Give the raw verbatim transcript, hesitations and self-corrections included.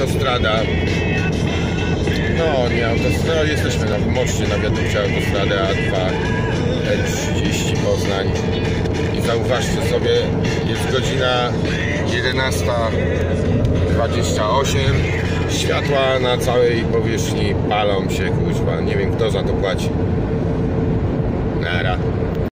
autostrada. No, nie autostrada, jesteśmy na moście na wiadukcie autostrady A dwa L trzydzieści Poznań. I zauważcie sobie, jest godzina jedenasta dwadzieścia osiem. Światła na całej powierzchni palą się, kuźwa. Nie wiem, kto za to płaci. Nara.